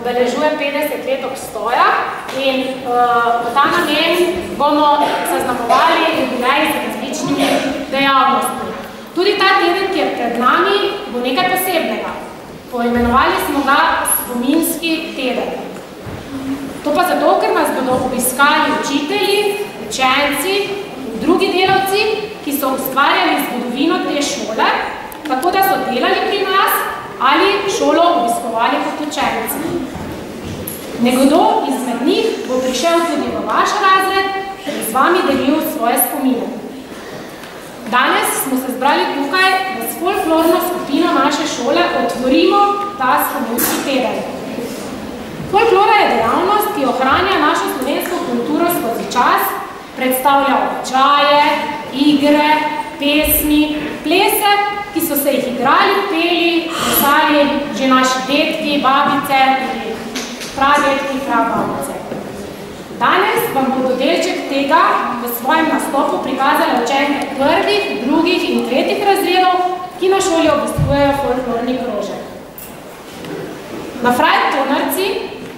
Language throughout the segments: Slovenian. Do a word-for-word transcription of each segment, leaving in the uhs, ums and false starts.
obeležuje petdeset let obstoja in v ta namen bomo zaznamovali jubilej z različnimi dejavnostmi. Tudi ta teden, ki je pred nami, bo nekaj posebnega. Poimenovali smo ga spominski teden. To pa zato, ker nas bodo obiskali učitelji, učenci in drugi delavci, ki so ustvarjali zgodovino te šole, tako da so delali pri nas ali šolo obiskovali kot učenci. Nekdo izmed njih bo prišel tudi v vaš razred in z vami delil svoje spomine. Danes smo se zbrali tukaj, da s folklorno skupino naše šole otvorimo ta spominski teden. Folklora je dejavnost, ki ohranja našo slovensko kulturo skozi čas, predstavlja običaje, igre, pesmi, plese, ki so se jih igrali, peli, pisali že naši detki, babice, pradetki, prababice. Danes vam bodo delček tega v svojem nastopu prikazali učenke prvih, drugih in tretjih razredov, ki na šoli obiskujejo folklorni krožek. Na Frajtonarci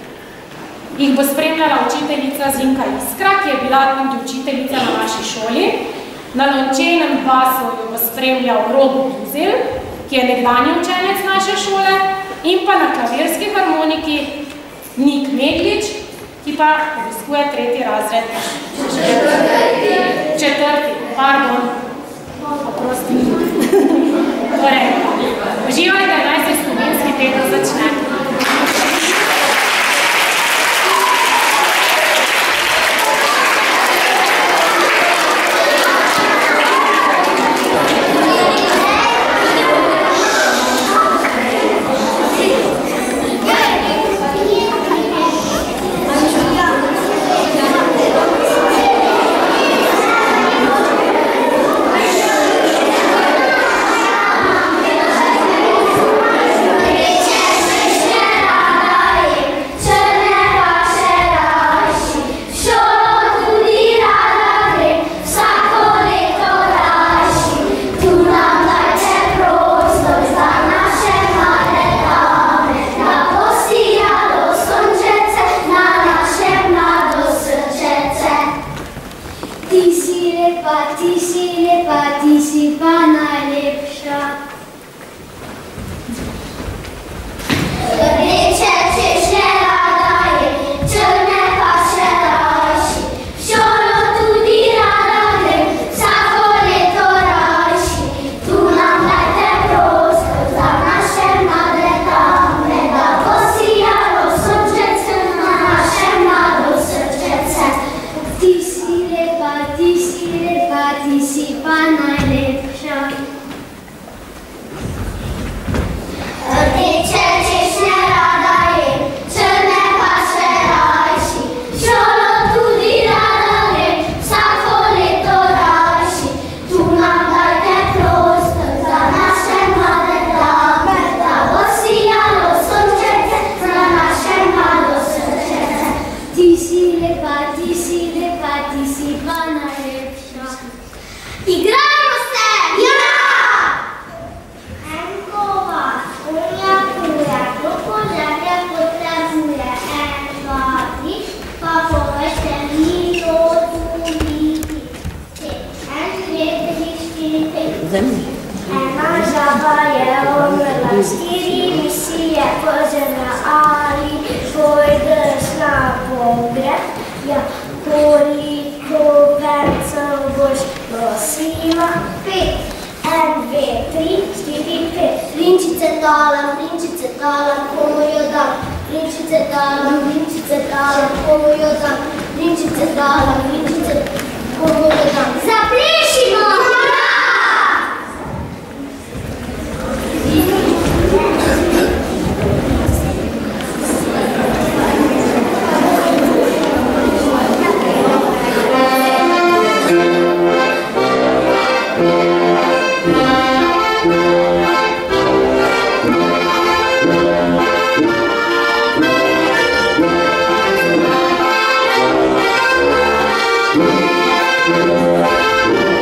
jih bo spremljala učiteljica Zinka Iskra, ki je bila tudi učiteljica na naši šoli. Na lončenem basu jo bo spremljal Robo Buzel, ki je nekdanji učenec naše šole, in pa na klavirski harmoniki Nik Meglič, ki pa obiskuje tretji razred. Četrti. Četrti, pardon. Oprosti. Torej, uživajte, naj se spominski teden začne. Thank you.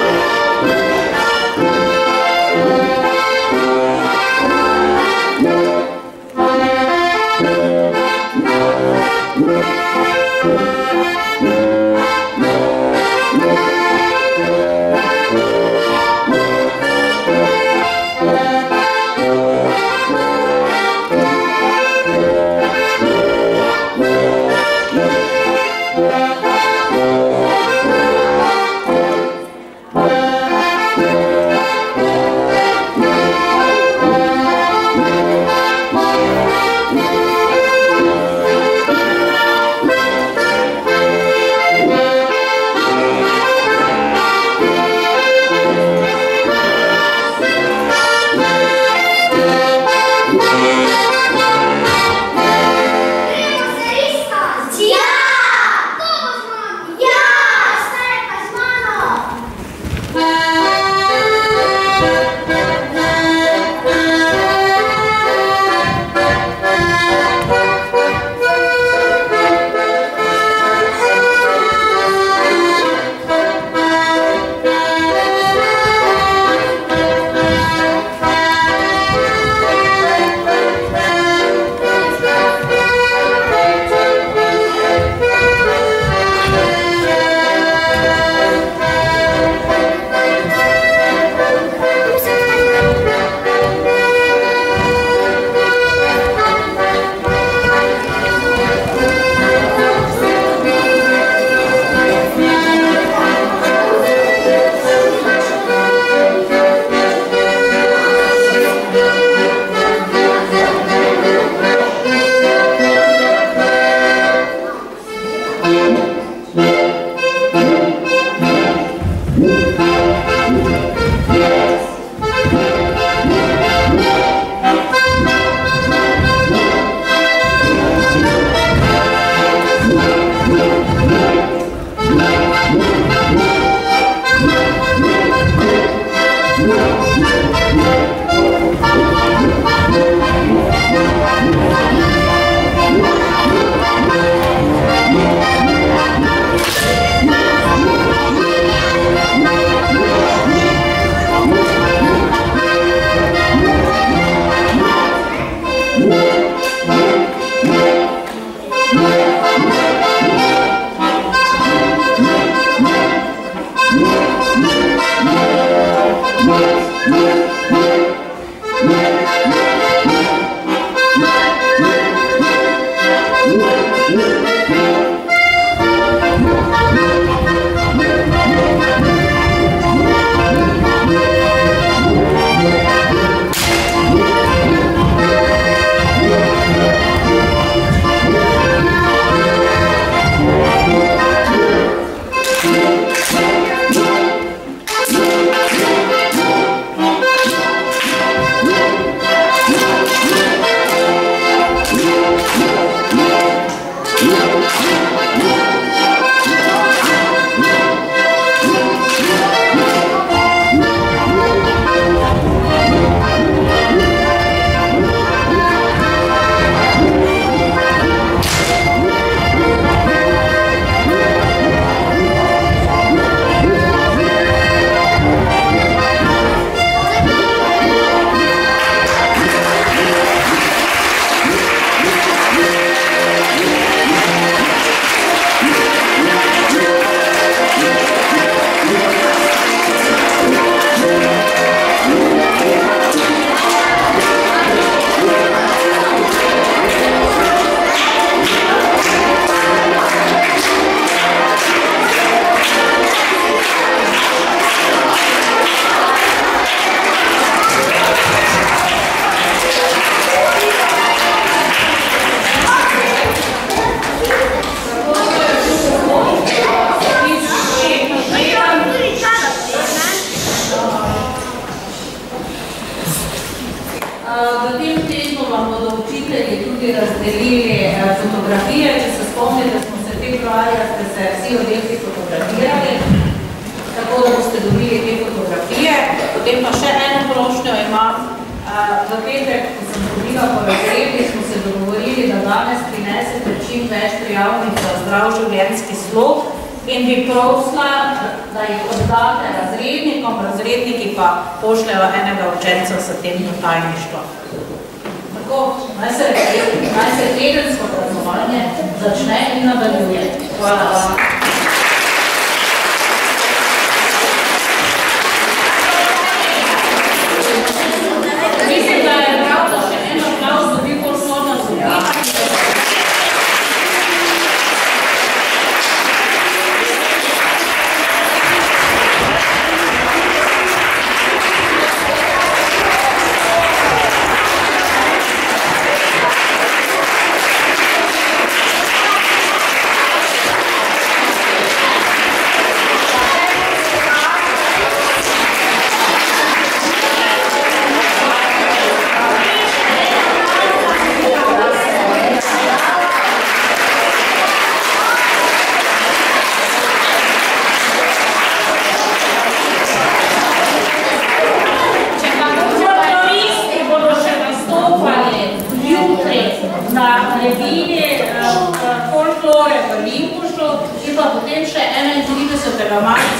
folklore v Limbušu in pa potem še enaintridesetega marca